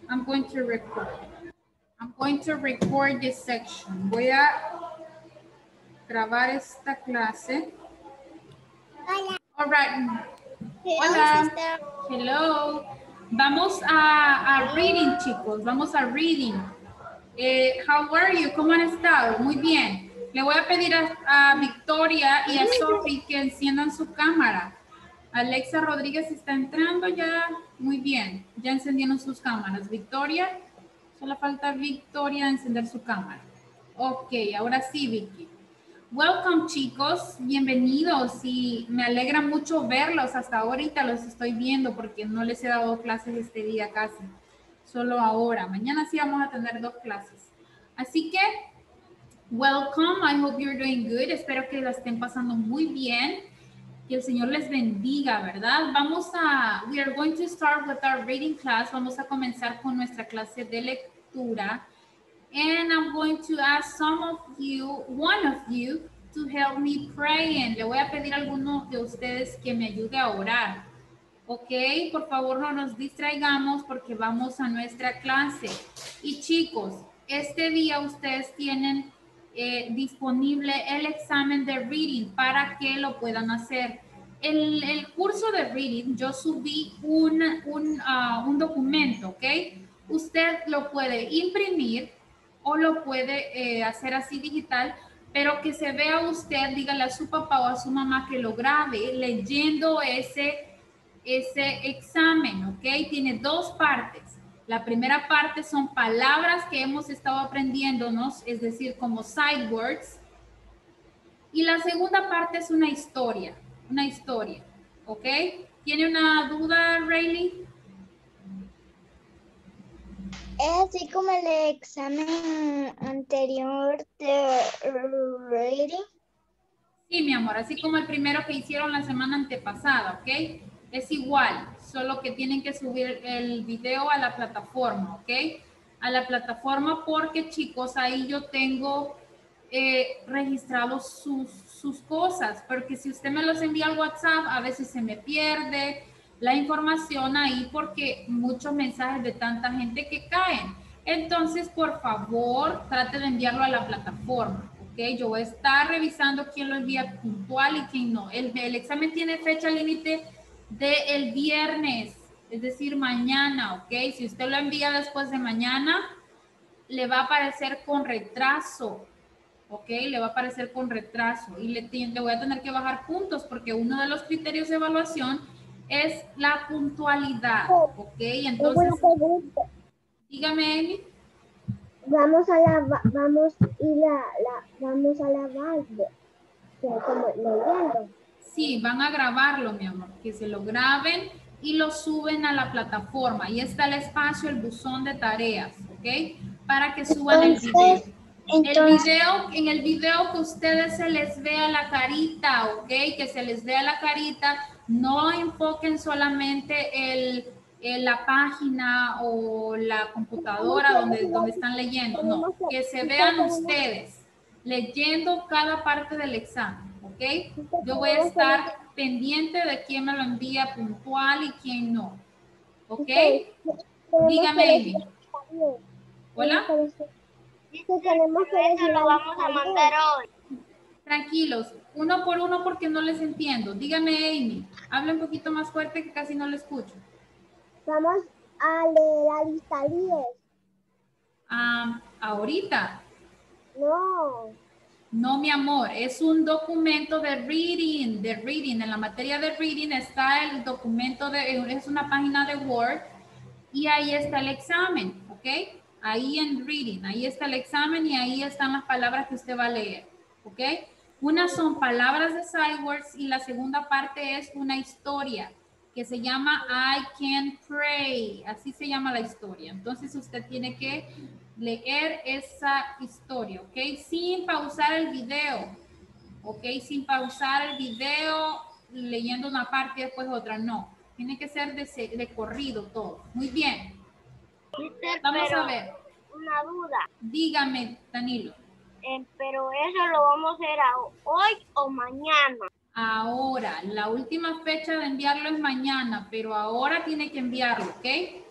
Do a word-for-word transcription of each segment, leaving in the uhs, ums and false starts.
I'm going to record. I'm going to record this section. Voy a grabar esta clase. Hola. All right. Hello, Hola. sister. Hello. Vamos a, a reading, chicos. Vamos a reading. Eh, how are you? ¿Cómo han estado? Muy bien. Le voy a pedir a, a Victoria y a Sophie que enciendan su cámara. Alexa Rodríguez está entrando ya. Muy bien. Ya encendieron sus cámaras. Victoria. Solo falta Victoria encender su cámara. Ok, ahora sí, Vicky. Welcome, chicos. Bienvenidos y me alegra mucho verlos. Hasta ahorita los estoy viendo porque no les he dado clases este día casi. Solo ahora. Mañana sí vamos a tener dos clases. Así que, welcome. I hope you're doing good. Espero que la estén pasando muy bien. Que el Señor les bendiga, ¿verdad? Vamos a, we are going to start with our reading class. Vamos a comenzar con nuestra clase de lectura. And I'm going to ask some of you, one of you, to help me praying. Le voy a pedir a alguno de ustedes que me ayude a orar. Ok, por favor no nos distraigamos porque vamos a nuestra clase. Y chicos, este día ustedes tienen eh, disponible el examen de reading para que lo puedan hacer. El, el curso de reading, yo subí un, un, uh, un documento, ¿ok? Usted lo puede imprimir o lo puede eh, hacer así digital, pero que se vea usted, dígale a su papá o a su mamá que lo grabe leyendo ese ese examen, ¿ok? Tiene dos partes. La primera parte son palabras que hemos estado aprendiéndonos, es decir, como side words. Y la segunda parte es una historia, una historia, ¿ok? ¿Tiene una duda, Rayleigh? Es así como el examen anterior de reading. Sí, mi amor, así como el primero que hicieron la semana antepasada, ¿ok? Es igual, solo que tienen que subir el video a la plataforma, ¿ok? A la plataforma porque, chicos, ahí yo tengo eh, registrados sus, sus cosas, porque si usted me los envía al WhatsApp, a veces se me pierde la información ahí porque muchos mensajes de tanta gente que caen. Entonces, por favor, trate de enviarlo a la plataforma. Okay, yo voy a estar revisando quién lo envía puntual y quién no. El, el examen tiene fecha límite del viernes, es decir, mañana, ¿ok? Si usted lo envía después de mañana, le va a aparecer con retraso, ¿ok? Le va a aparecer con retraso y le, le voy a tener que bajar puntos porque uno de los criterios de evaluación es la puntualidad, ¿ok? Entonces, dígame, Amy. Vamos a la, vamos y la, la vamos a la base, como leyendo. Sí, van a grabarlo, mi amor, que se lo graben y lo suben a la plataforma. Ahí está el espacio, el buzón de tareas, ¿ok? Para que suban el video. El video, en el video que ustedes se les vea la carita, ¿ok? Que se les vea la carita, no enfoquen solamente el, el, la página o la computadora donde, donde están leyendo, no, que se vean ustedes leyendo cada parte del examen, ¿ok? Yo voy a estar pendiente de quién me lo envía puntual y quién no, ¿ok? Dígame, Amy. ¿Hola? Que tenemos que eso lo vamos a mandar hoy. Tranquilos, uno por uno porque no les entiendo. Dígame, Amy, habla un poquito más fuerte que casi no lo escucho. Vamos a leer la lista diez. Ah, ahorita. No. No, mi amor, es un documento de reading, de reading. En la materia de reading está el documento, de, es una página de Word y ahí está el examen, ¿ok? Ahí en reading, ahí está el examen y ahí están las palabras que usted va a leer, ¿ok? Una son palabras de side words y la segunda parte es una historia que se llama I Can Pray, así se llama la historia. Entonces usted tiene que leer esa historia, ¿ok? Sin pausar el video, ¿ok? Sin pausar el video leyendo una parte y después otra, no. Tiene que ser de, de corrido todo. Muy bien. Mister, Vamos pero a ver. Una duda. Dígame, Danilo. Eh, pero eso lo vamos a hacer a hoy o mañana. Ahora, la última fecha de enviarlo es mañana, pero ahora tiene que enviarlo, ¿ok?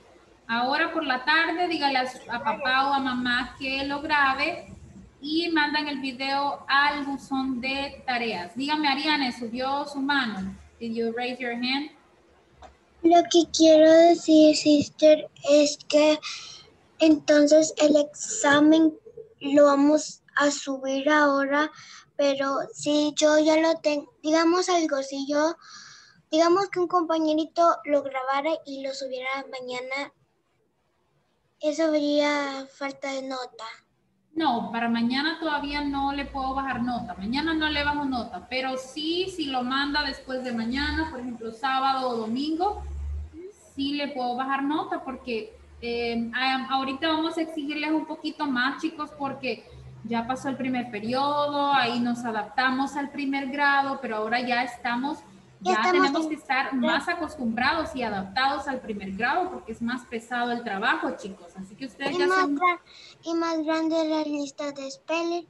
Ahora por la tarde, dígale a, su- a papá o a mamá que lo grabe y mandan el video al buzón de tareas. Dígame, Ariane, ¿subió su mano? Did you raise your hand? Lo que quiero decir, sister, es que entonces el examen lo vamos a subir ahora, pero si yo ya lo tengo, digamos algo, si yo, digamos que un compañerito lo grabara y lo subiera mañana, eso habría falta de nota. No, para mañana todavía no le puedo bajar nota. Mañana no le bajo nota, pero sí, si lo manda después de mañana, por ejemplo, sábado o domingo, sí le puedo bajar nota porque eh, ahorita vamos a exigirles un poquito más, chicos, porque ya pasó el primer periodo, ahí nos adaptamos al primer grado, pero ahora ya estamos, ya, ya estamos tenemos en... que estar más acostumbrados y adaptados al primer grado porque es más pesado el trabajo, chicos. Así que ustedes y ya más son... Y más grande la lista de spelling.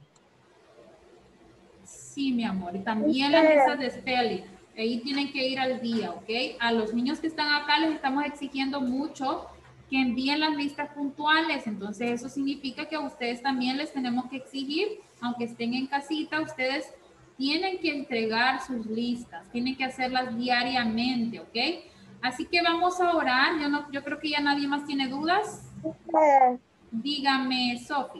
Sí, mi amor, y también las listas de spelling. Ahí tienen que ir al día, ¿ok? A los niños que están acá les estamos exigiendo mucho que envíen las listas puntuales. Entonces, eso significa que a ustedes también les tenemos que exigir, aunque estén en casita, ustedes tienen que entregar sus listas, tienen que hacerlas diariamente, ¿ok? Así que vamos a orar. Yo, no, yo creo que ya nadie más tiene dudas. Sí. Dígame, Sofi.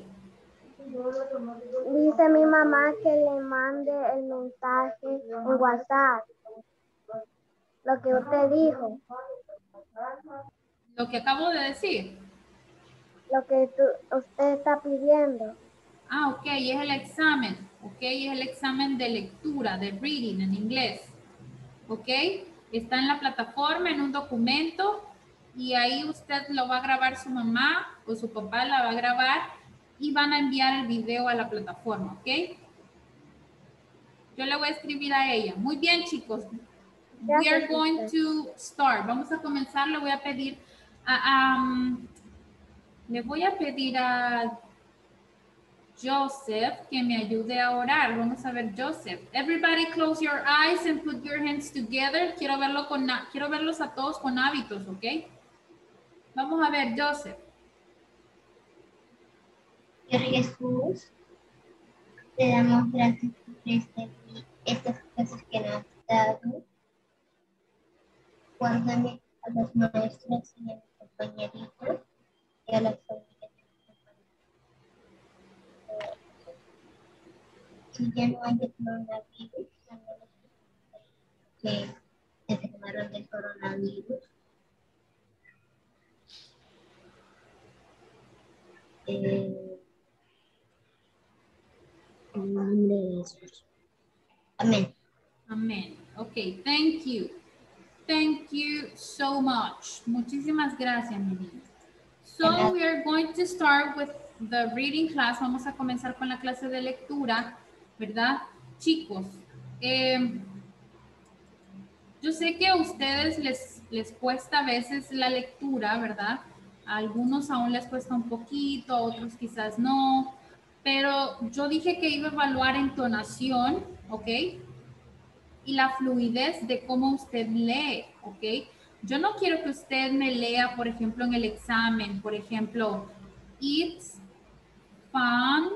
Dice mi mamá que le mande el mensaje en WhatsApp. Lo que usted dijo. Lo que acabo de decir. Lo que tú, usted está pidiendo. Ah, ok, es el examen. Ok, es el examen de lectura, de reading en inglés. Ok, está en la plataforma, en un documento, y ahí usted lo va a grabar su mamá o su papá la va a grabar y van a enviar el video a la plataforma, ok. Yo le voy a escribir a ella. Muy bien, chicos. We are going to start. Vamos a comenzar. Le voy a pedir a, um, le voy a pedir a Joseph que me ayude a orar. Vamos a ver, Joseph. Everybody close your eyes and put your hands together. Quiero verlo con, quiero verlos a todos con hábitos, ¿ok? Vamos a ver, Joseph. Señor Jesús, te damos gracias por este, estas cosas que nos has dado. Guárdame a los maestros y a mis compañeritos y a las familias de mis compañeros. Si ya no hay coronavirus, que se enfermaron del coronavirus, eh, en nombre de Jesús. Amén. Amén. Ok, thank you. Thank you so much. Muchísimas gracias, mi niña. So we are going to start with the reading class. Vamos a comenzar con la clase de lectura, ¿verdad? Chicos, eh, yo sé que a ustedes les, les cuesta a veces la lectura, ¿verdad? A algunos aún les cuesta un poquito, a otros quizás no, pero yo dije que iba a evaluar entonación, ¿ok? Y la fluidez de cómo usted lee, ¿ok? Yo no quiero que usted me lea, por ejemplo, en el examen, por ejemplo, it's fun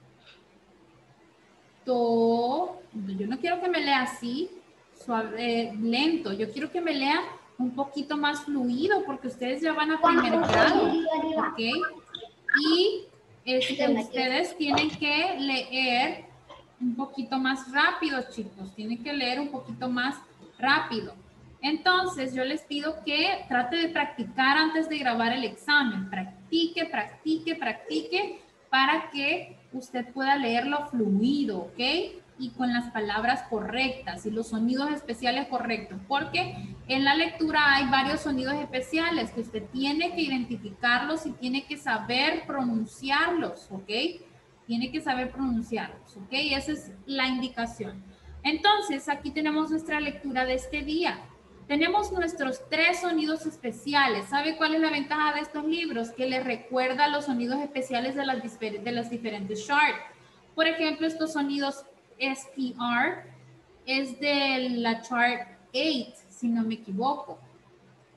to... Yo no quiero que me lea así, suave, eh, lento. Yo quiero que me lea un poquito más fluido porque ustedes ya van a primer grado, ¿ok? Y este, ustedes tienen que leer un poquito más rápido, chicos. Tienen que leer un poquito más rápido. Entonces, yo les pido que trate de practicar antes de grabar el examen. Practique, practique, practique para que usted pueda leerlo fluido, ¿ok? Y con las palabras correctas y los sonidos especiales correctos, porque en la lectura hay varios sonidos especiales que usted tiene que identificarlos y tiene que saber pronunciarlos, ¿ok? Tiene que saber pronunciarlos, ¿ok? Esa es la indicación. Entonces, aquí tenemos nuestra lectura de este día. Tenemos nuestros tres sonidos especiales. ¿Sabe cuál es la ventaja de estos libros? Que les recuerda los sonidos especiales de las, de las diferentes charts. Por ejemplo, estos sonidos S P R es de la chart ocho, si no me equivoco.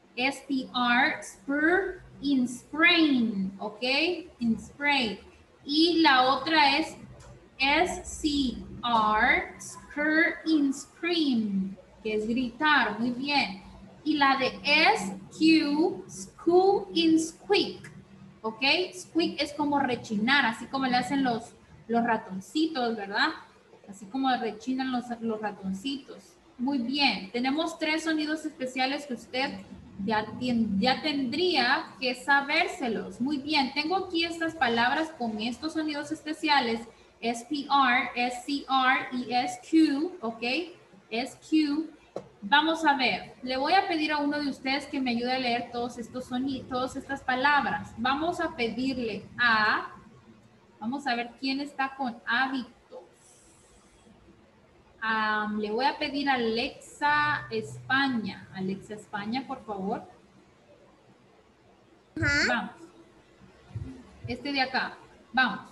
S P R, spur, in sprain, ¿ok? In sprain. Y la otra es S C R, scur, in scream, que es gritar, muy bien. Y la de S Q, squeal, in squeak, ¿ok? Squeak es como rechinar, así como le hacen los, los ratoncitos, ¿verdad? Así como rechinan los, los ratoncitos. Muy bien, tenemos tres sonidos especiales que usted ya, ya tendría que sabérselos. Muy bien, tengo aquí estas palabras con estos sonidos especiales, S P R, S C R y S Q, ¿ok? S Q. Vamos a ver, le voy a pedir a uno de ustedes que me ayude a leer todos estos sonidos, todas estas palabras. Vamos a pedirle a, vamos a ver quién está con hábitos. Um, le voy a pedir a Alexa España. Alexa España, por favor. Ajá. Vamos. Este de acá. Vamos.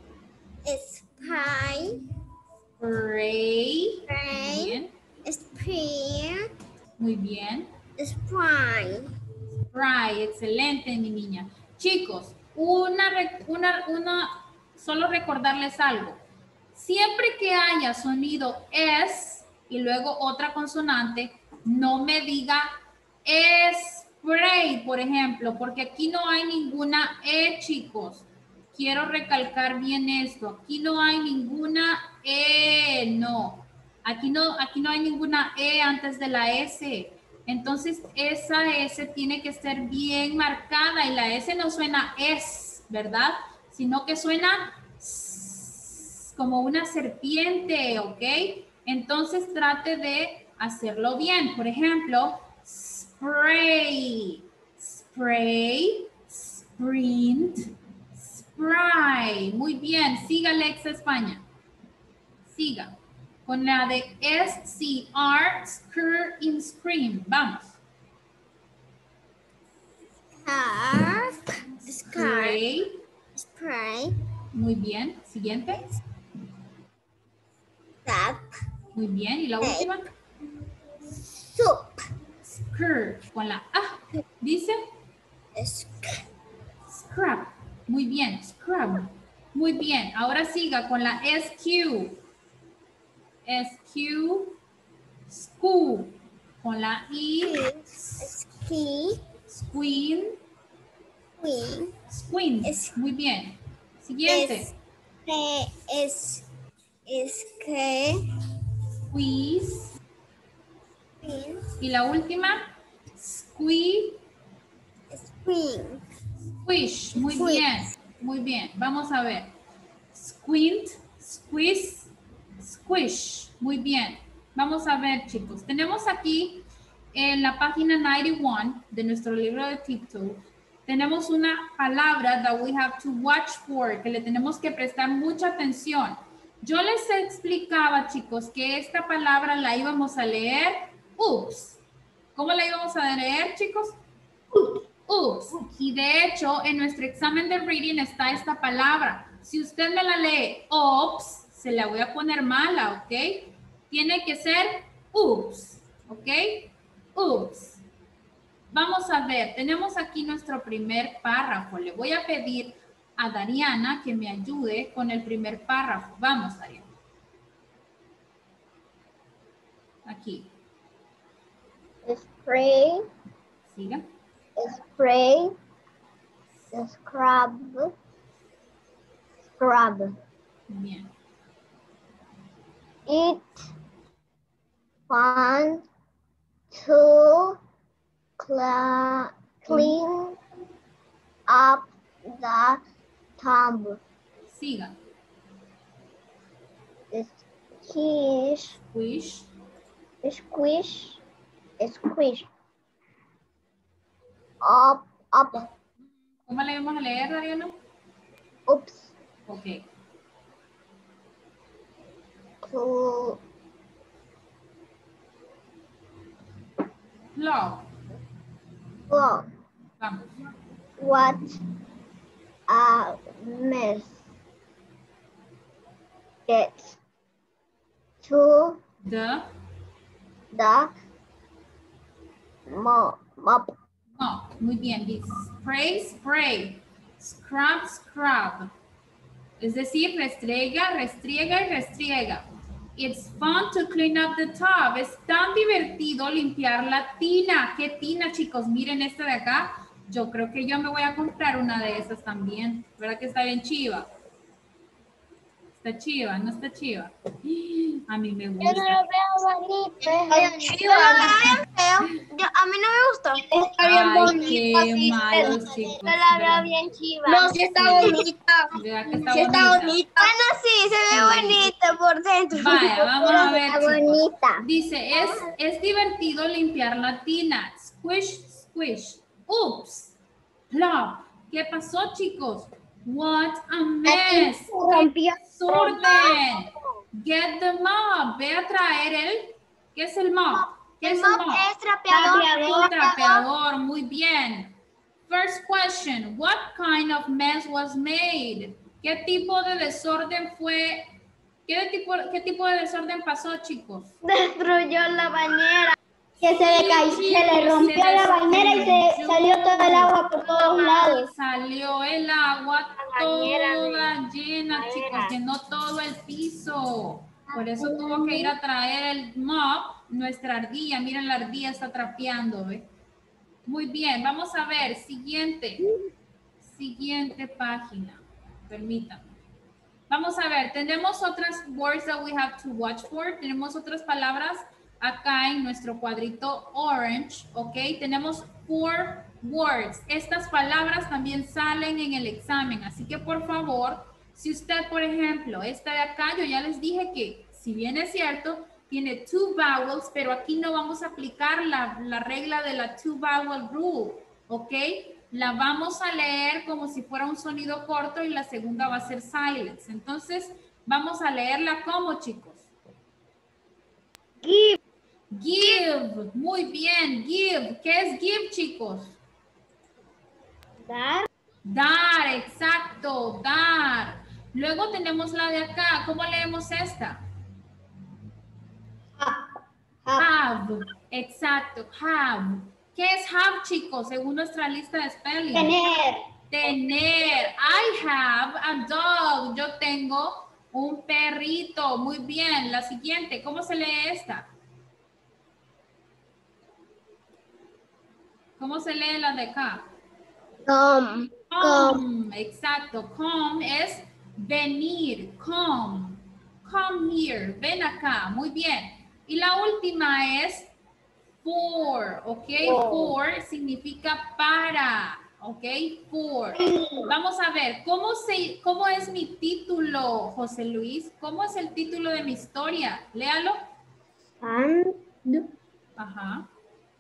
Spray. Spray. Spray. Muy bien. Spray. Muy bien. Spray. Spray. Excelente, mi niña. Chicos, una, una, una, solo recordarles algo. Siempre que haya sonido S y luego otra consonante, no me diga spray, por ejemplo, porque aquí no hay ninguna E, chicos. Quiero recalcar bien esto. Aquí no hay ninguna E, no. Aquí no, aquí no hay ninguna E antes de la S. Entonces, esa S tiene que ser bien marcada y la S no suena S, ¿verdad? Sino que suena S, como una serpiente, ¿ok? Entonces, trate de hacerlo bien. Por ejemplo, spray, spray, sprint, spray. Muy bien, siga Alexa España. Siga. Con la de S C R, scur, in scream. Vamos. Scarf. Spray. Spray. Muy bien. Siguiente. Tap. Muy bien. ¿Y la última? Soup. Scur. Con la A. Dice scrub. Muy bien. Scrub. Muy bien. Ahora siga con la S Q. S Q. School. Con la I. Ski. Squeen. Queen. Squint. Muy bien. Siguiente. Es, es, es que. Squeeze. Queen. Y la última. Squeeze. Queen. Squish. Muy Squish. bien. Muy bien. Vamos a ver. Squint. Squeeze. Squish. Muy bien. Vamos a ver, chicos. Tenemos aquí en la página noventa y uno de nuestro libro de TikTok. Tenemos una palabra that we have to watch for, que le tenemos que prestar mucha atención. Yo les explicaba, chicos, que esta palabra la íbamos a leer, oops. ¿Cómo la íbamos a leer, chicos? Oops. Y de hecho, en nuestro examen de reading está esta palabra. Si usted me la lee, oops, se la voy a poner mala, ¿ok? Tiene que ser oops, ¿ok? Oops. Vamos a ver, tenemos aquí nuestro primer párrafo. Le voy a pedir a Dariana que me ayude con el primer párrafo. Vamos, Dariana. Aquí. Spray, Siga. spray, scrub, scrub. Bien. It, one, two, cla- clean up the tub. Siga. Squish, Squish. squish, squish. Up, up, ¿Cómo le vamos a leer, Dariana? oops, Ok. to, Log. floor. Vamos. What a mess. Get to The the mo- mop. No, muy bien. Dice spray, spray. Scrub, scrub. Es decir, restriega, restriega y restriega. It's fun to clean up the tub. Es tan divertido limpiar la tina. ¿Qué tina, chicos? Miren esta de acá. Yo creo que yo me voy a comprar una de esas también. ¿Verdad que está bien chiva? Está chiva, no está chiva. A mí me gusta. Yo no lo veo bonito. Es Yo lo veo bien feo. Yo, a mí no me gusta. Está bien Ay, bonito, qué sí, malos, pero- chicos. Yo la ¿verdad? veo bien chiva. No, sí está Sí. bonita. ¿Verdad que está Sí está bonita? bonita. Bueno, sí, se ve Sí. bonita por dentro. Vaya, vamos a ver, Está chicos. bonita. Dice, es, es divertido limpiar la tina. Squish, squish. Oops. Plop. ¿Qué pasó, chicos? What a mess. se rompió. ¡Qué desorden! Get the mop. Ve a traer el... ¿Qué es el mop? ¿Qué El es el mop mop? es trapeador. Un trapeador. Muy bien. First question. What kind of mess was made? ¿Qué tipo de desorden fue? ¿Qué tipo, qué tipo de desorden pasó, chicos? Destruyó la bañera. Que se le cayó, se le rompió la bañera y se salió todo el agua por todos lados. Salió el agua bañera toda llena, chicos, llenó todo el piso. Por eso tuvo que ir a traer el mop, nuestra ardilla. Miren, la ardilla está trapeando, ¿ve? Muy bien, vamos a ver, siguiente. Siguiente página. Permítanme. Vamos a ver, tenemos otras words that we have to watch for. Tenemos otras palabras acá en nuestro cuadrito orange, ¿ok? Tenemos four words. Estas palabras también salen en el examen, así que por favor, si usted, por ejemplo, esta de acá, yo ya les dije que, si bien es cierto, tiene two vowels, pero aquí no vamos a aplicar la, la regla de la two vowel rule, ¿ok? La vamos a leer como si fuera un sonido corto y la segunda va a ser silence. Entonces, vamos a leerla como, chicos. Give. Give. Muy bien, give. ¿Qué es give, chicos? Dar. Dar, exacto, dar. Luego tenemos la de acá. ¿Cómo leemos esta? Have. Exacto, have. ¿Qué es have, chicos? Según nuestra lista de spelling. Tener. Tener. I have a dog. Yo tengo un perrito. Muy bien. La siguiente. ¿Cómo se lee esta? ¿Cómo se lee la de acá? Come. Come. Exacto. Come es venir. Come. Come here. Ven acá. Muy bien. Y la última es for, ¿ok? For significa para, ¿ok? For. Vamos a ver, ¿cómo, se, ¿cómo es mi título, José Luis? ¿Cómo es el título de mi historia? Léalo. And. Ajá.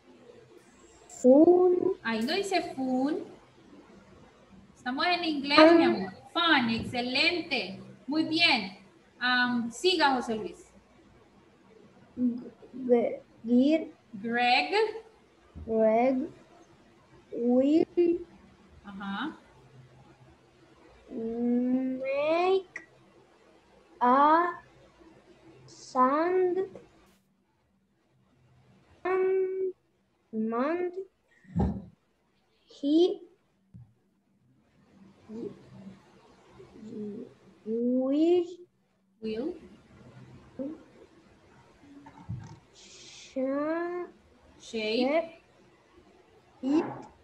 Fun. Ahí no dice fun. Estamos en inglés, mi amor. Fun, excelente. Muy bien. Um, siga, José Luis. Gir. Greg. Greg. Will. Ajá. Make. A. Sand. And. Mand. He. Wish. Will. Shape. Shape. It.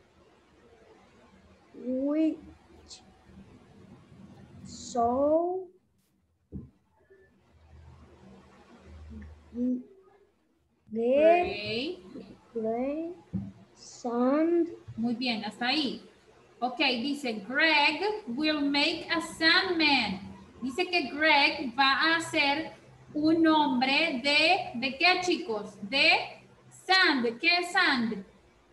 Which. So. Get. Gray. Gray. Sand. Muy bien, hasta ahí. Ok, dice Greg will make a sandman. Dice que Greg va a hacer un hombre de, ¿de qué, chicos? De sand. ¿Qué es sand?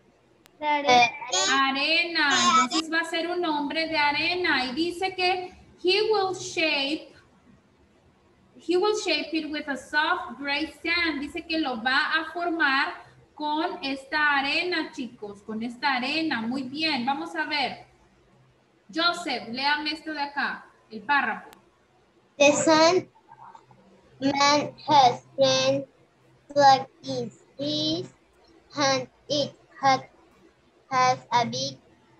Arena. Entonces va a ser un hombre de arena. Y dice que he will shape, he will shape it with a soft gray sand. Dice que lo va a formar con esta arena, chicos, con esta arena. Muy bien, vamos a ver. Joseph, léame esto de acá, el párrafo. The sandman has friends like his, his hand it had has a big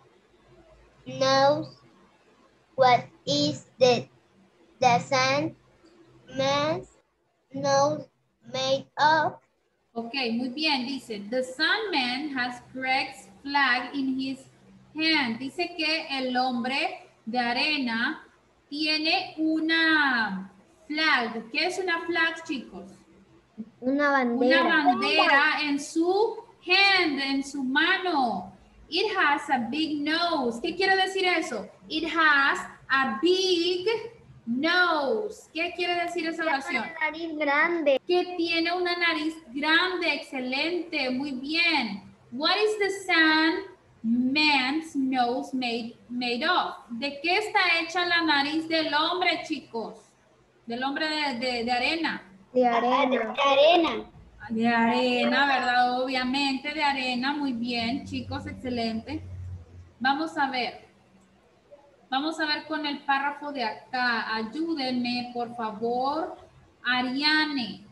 nose. What is the, the Sandman's nose made of? Ok, muy bien, dice, the Sandman has Greg's flag in his hand. Dice que el hombre de arena tiene una flag. ¿Qué es una flag, chicos? Una bandera. Una bandera en su hand, en su mano. It has a big nose. ¿Qué quiere decir eso? It has a big nose. ¿Qué quiere decir esa oración? Una nariz grande. Que tiene una nariz grande, excelente, muy bien. What is the Sandman's nose made, made of? ¿De qué está hecha la nariz del hombre, chicos? Del hombre de, de, de arena. De arena. De arena. De arena, ¿verdad? Obviamente, de arena, muy bien, chicos, excelente. Vamos a ver. Vamos a ver con el párrafo de acá. Ayúdenme, por favor, Ariane.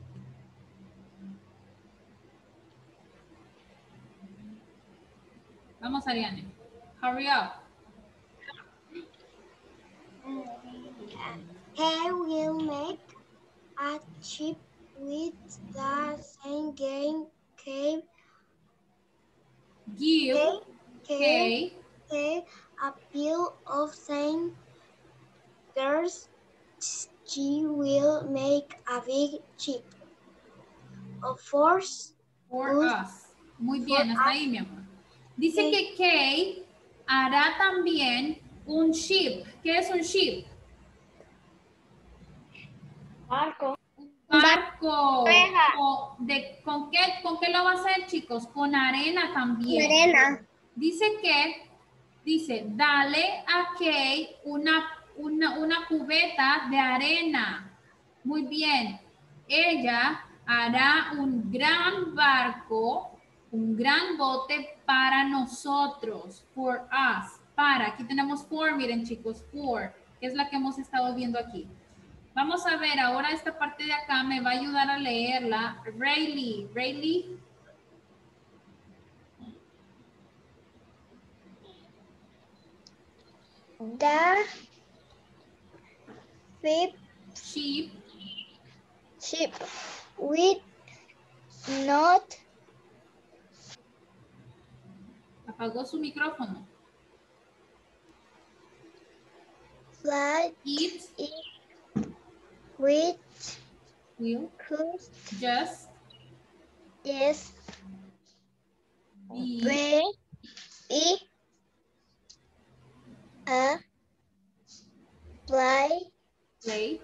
Vamos, Ariane. Hurry up. He will make a chip with the same game cave. Give, Cave, okay, a pile of same girls. She will make a big chip. Of course, for Good. us. Muy bien, For hasta us. ahí, mi amor. Dice Sí. que Kay hará también un ship. ¿Qué es un ship? Barco. Barco. Barca. Con, de, ¿con, qué, ¿Con qué lo va a hacer, chicos? Con arena también. Arena. Dice que, dice, dale a Kay una, una, una cubeta de arena. Muy bien. Ella hará un gran barco, un gran bote para nosotros, for us, para. Aquí tenemos for, miren chicos, for, que es la que hemos estado viendo aquí. Vamos a ver, ahora esta parte de acá me va a ayudar a leerla. Rayleigh, Rayleigh. The ship, Sheep, ship with not apagó su micrófono. fly It with will could just yes be be e a fly play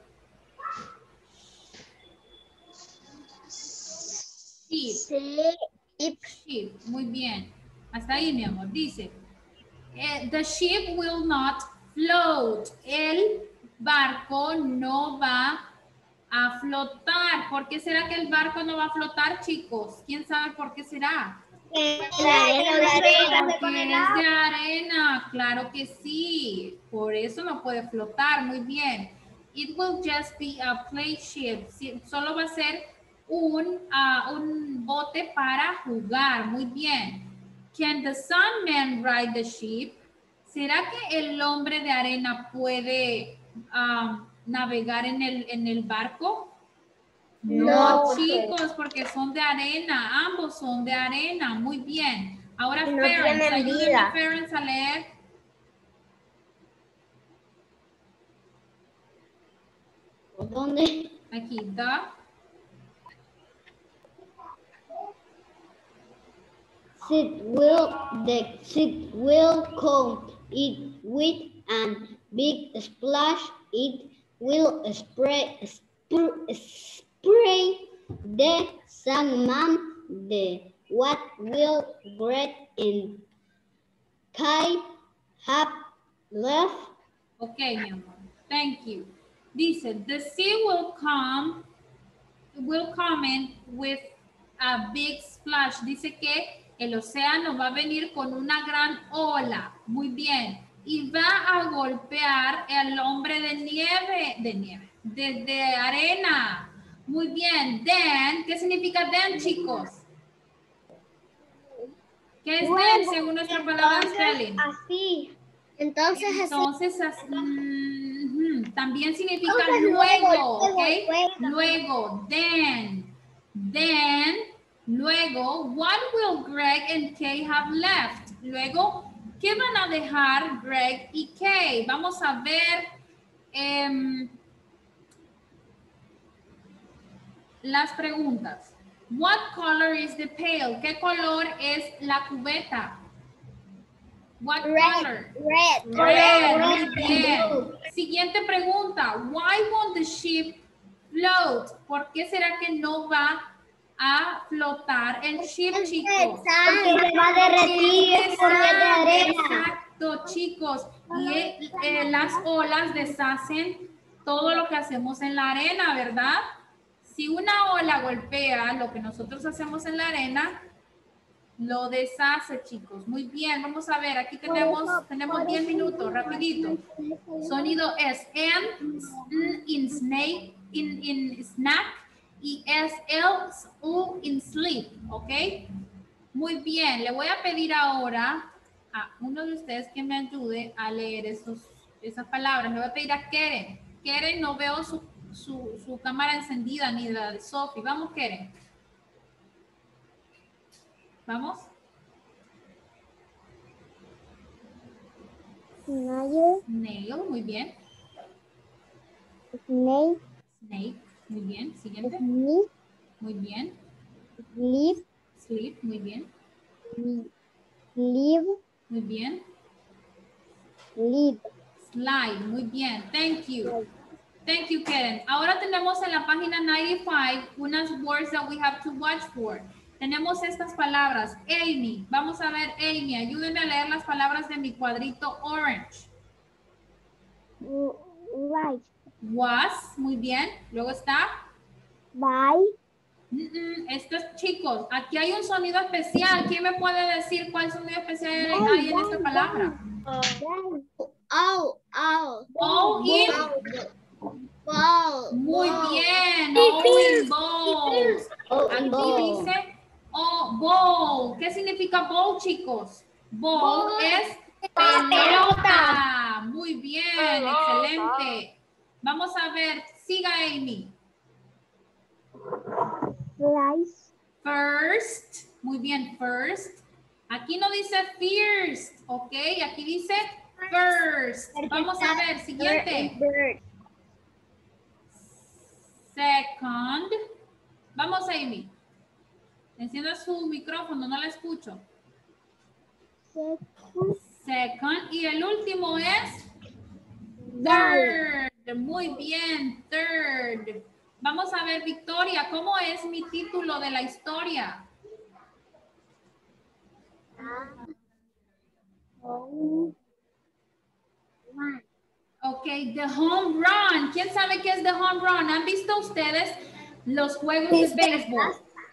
sheep. ship Ship, muy bien. Hasta ahí, mi amor. Dice, eh, the ship will not float. El barco no va a flotar. ¿Por qué será que el barco no va a flotar, chicos? ¿Quién sabe por qué será? la arena, la arena. Porque es de arena, claro que sí. Por eso no puede flotar, muy bien. It will just be a play ship. Sí, solo va a ser un, uh, un bote para jugar, muy bien. Can the Sandman ride the ship? ¿Será que el hombre de arena puede um, navegar en el, en el barco? No, No, chicos, porque son de arena, ambos son de arena, muy bien. Ahora, No Ference, tienen ayúdenme, vida. Ference, a leer. ¿Dónde? Aquí, the. It will, the ship will come it with a big splash. It will spray, spray, spray the Sandman. The what will Greg and Kai have left? Ok, mi amor. Thank you. Dice, the sea will come, will come in with a big splash. Dice que el océano va a venir con una gran ola. Muy bien. Y va a golpear al hombre de nieve, de nieve, de, de arena. Muy bien. Then, ¿qué significa then, chicos? ¿Qué es then según nuestra palabra spelling? Así. Entonces, Entonces, así, mm, también significa Entonces, luego, luego, ¿ok? luego. Luego, then, then, luego, what will Greg and Kay have left? Luego, ¿qué van a dejar Greg y Kay? Vamos a ver em, las preguntas. What color is the pail? ¿Qué color es la cubeta? What color? Red. Red, muy bien. Siguiente pregunta. Why won't the ship float? ¿Por qué será que no va a flotar el ship, chicos? Porque se va a derretir Porque es porque es de sal, arena. exacto, chicos. Y eh, eh, las olas deshacen todo lo que hacemos en la arena, ¿verdad? Si una ola golpea lo que nosotros hacemos en la arena, lo deshace, chicos. Muy bien, vamos a ver. Aquí tenemos tenemos diez minutos, rapidito. Sonido es en, in snake, in, in snack y es else, u, in sleep, ¿ok? Muy bien, le voy a pedir ahora a uno de ustedes que me ayude a leer esos, esas palabras. Le voy a pedir a Keren. Keren, no veo su, su, su cámara encendida ni la de Sophie. Vamos, Keren. Vamos. Snail, Nail, muy bien. snake, Snake, muy bien. Siguiente. sneak, Muy bien. sleep, Sleep, muy bien. live, Muy bien. live. Slide, muy bien. Thank you. Thank you, Karen. Ahora tenemos en la página noventa y cinco unas words that we have to watch for. Tenemos estas palabras. Amy, vamos a ver, Amy, ayúdenme a leer las palabras de mi cuadrito orange. Right. Was, muy bien. Luego está. By. Mm -mm, estos chicos, aquí hay un sonido especial. ¿Quién me puede decir cuál sonido especial hay en esta palabra? Oh, oh. Oh, y Ball. muy bien. Oh, in balls. Aquí dice oh, ball. ¿Qué significa ball, chicos? Ball es pelota. Muy bien, excelente. Vamos a ver, siga Amy. Rice. First, muy bien, first. Aquí no dice first, ok, aquí dice first. Vamos a ver, siguiente. Second. Vamos, Amy. Encienda su micrófono, no la escucho. Second. Y el último es third. Muy bien, third. Vamos a ver, Victoria, ¿cómo es mi título de la historia? Ok, The Home Run. ¿Quién sabe qué es The Home Run? ¿Han visto ustedes los juegos de béisbol?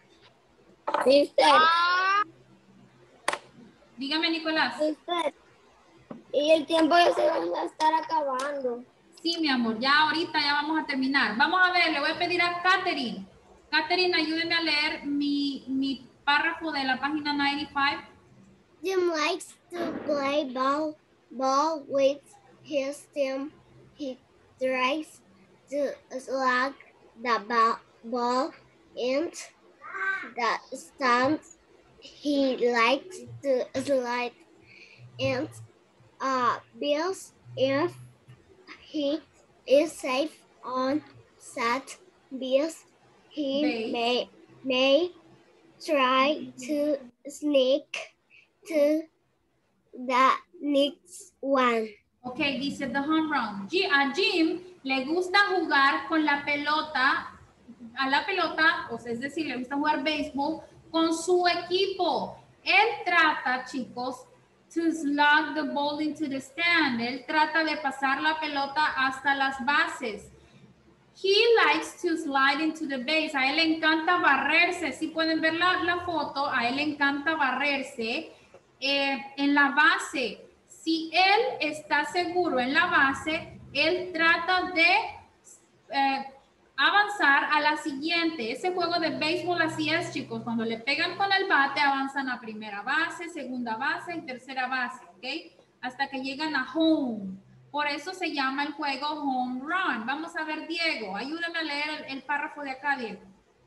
Dígame, Nicolás. Y el tiempo ya se va a estar acabando. Sí, mi amor, ya ahorita ya vamos a terminar. Vamos a ver, le voy a pedir a Catherine. Catherine, ayúdeme a leer mi, mi párrafo de la página noventa y cinco. Jim likes to play ball, ball with his team. He tries to slug the ball, ball in the stands. He likes to slide in uh, bills if he is safe on set bills. He Base. may, may try to sneak to the next one. Ok, dice The Home Run. A Jim le gusta jugar con la pelota, a la pelota, o sea, es decir, le gusta jugar béisbol con su equipo. Él trata, chicos, to slug the ball into the stand. Él trata de pasar la pelota hasta las bases. He likes to slide into the base. A él le encanta barrerse. Si pueden ver la, la foto, a él le encanta barrerse eh, en la base. Si él está seguro en la base, él trata de eh, avanzar a la siguiente. Ese juego de béisbol así es, chicos. Cuando le pegan con el bate, avanzan a primera base, segunda base y tercera base, ¿ok? Hasta que llegan a home. Por eso se llama el juego home run. Vamos a ver, Diego. Ayúdame a leer el, el párrafo de acá, Diego.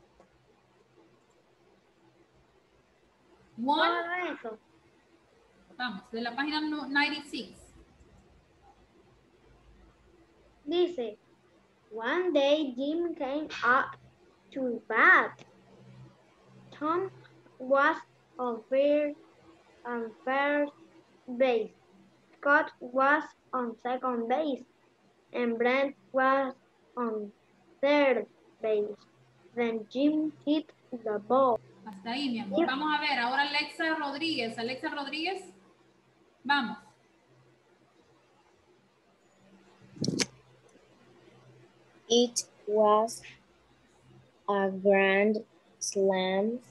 One. Vamos, de la página noventa y seis. Dice, one day Jim came up to bat. Tom was on first, on first base. Scott was on second base. And Brent was on third base. Then Jim hit the ball. Hasta ahí, mi amor. Vamos a ver, ahora Alexa Rodríguez. Alexa Rodríguez, vamos. It was a grand slam.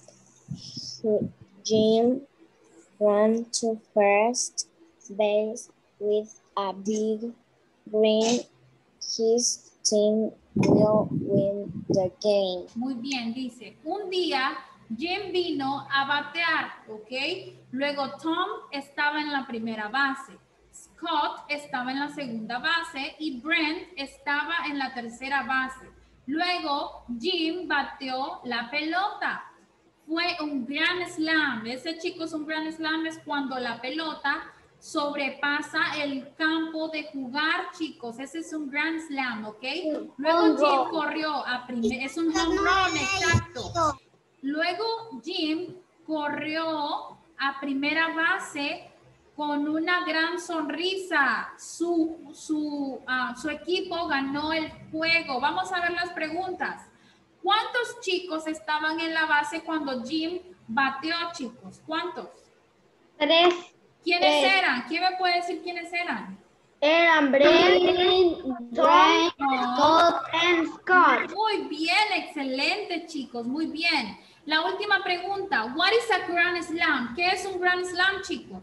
Jim ran to first base with a big grin. His team will win the game. Muy bien, dice. Un día Jim vino a batear, ¿ok? Luego Tom estaba en la primera base. Scott estaba en la segunda base y Brent estaba en la tercera base. Luego Jim bateó la pelota. Fue un grand slam. Ese, chicos, un grand slam es cuando la pelota sobrepasa el campo de jugar, chicos. Ese es un grand slam, ¿ok? Luego Jim corrió a primer, es un home run, exacto. Luego Jim corrió a primera base con una gran sonrisa. Su, su, uh, su equipo ganó el juego. Vamos a ver las preguntas. ¿Cuántos chicos estaban en la base cuando Jim bateó, chicos? ¿Cuántos? Tres. ¿Quiénes tres. eran? ¿Quién me puede decir quiénes eran? Eran Brent, Tom, Scott, and Scott. Muy bien, excelente, chicos, muy bien. La última pregunta, what is a grand slam? ¿Qué es un grand slam, chicos?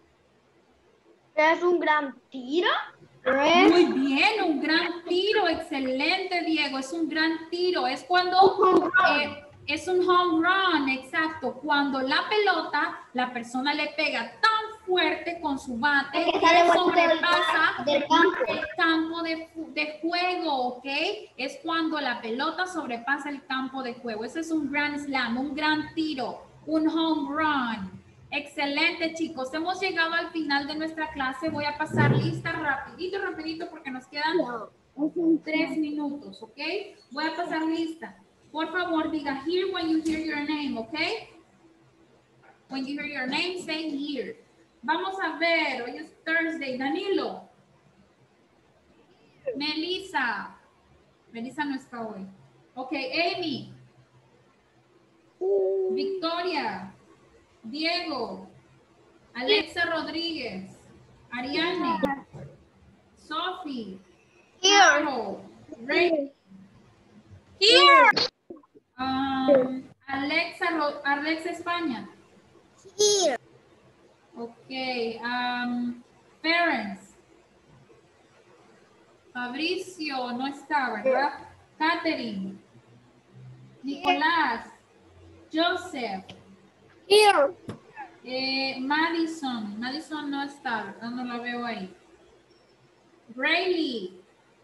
¿Es un gran tiro? Muy bien, un gran tiro, excelente, Diego, es un gran tiro, es cuando eh, es un home run, exacto, cuando la pelota, la persona le pega tan fuerte con su bate que sobrepasa del campo. el campo de, de juego, ¿ok? Es cuando la pelota sobrepasa el campo de juego, ese es un grand slam, un gran tiro, un home run. Excelente, chicos. Hemos llegado al final de nuestra clase. Voy a pasar lista rapidito, rapidito, porque nos quedan tres minutos, ¿ok? Voy a pasar lista. Por favor, diga here when you hear your name, ¿ok? When you hear your name, say here. Vamos a ver, hoy es Thursday. Danilo. Melissa. Melissa no está hoy. Ok, Amy. Victoria. Diego, Alexa Rodríguez, Ariane, Sophie, Carol, Ray, here, um, Alexa, Alexa España, Here. ok, um, parents, Fabricio no está, ¿verdad? Catherine, Nicolás, Joseph, Here. Eh, Madison, Madison no está, no la veo ahí. Rayleigh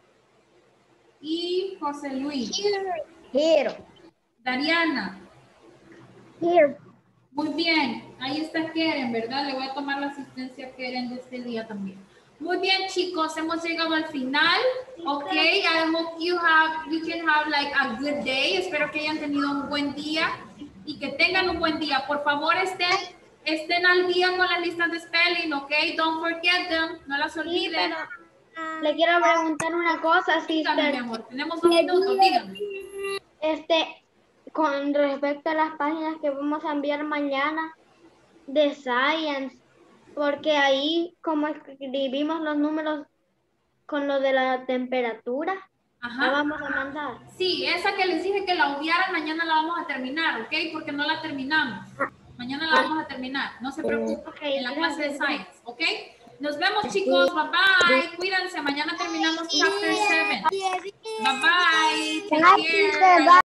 y José Luis. Here. Here. Dariana. Here. Muy bien, ahí está Keren, ¿verdad? Le voy a tomar la asistencia a Keren de este día también. Muy bien, chicos, hemos llegado al final. Ok, I hope you have, you can have like a good day. Espero que hayan tenido un buen día y que tengan un buen día. Por favor, estén, estén al día con las listas de spelling, ok? Don't forget them, no las olviden. Le quiero preguntar una cosa, Dígame, mi sister. amor, tenemos dos minutos, dígame. Este, con respecto a las páginas que vamos a enviar mañana de Science, porque ahí como escribimos los números con lo de la temperatura, la Ajá. vamos a mandar. Sí, esa que les dije que la obviaran, mañana la vamos a terminar, ¿ok? Porque no la terminamos. Mañana la vamos a terminar, no se preocupen, Ok, en la clase de gracias. Science, ¿ok? Nos vemos, chicos. Bye bye. Cuídense. Mañana terminamos chapter seven. Bye bye. Take care.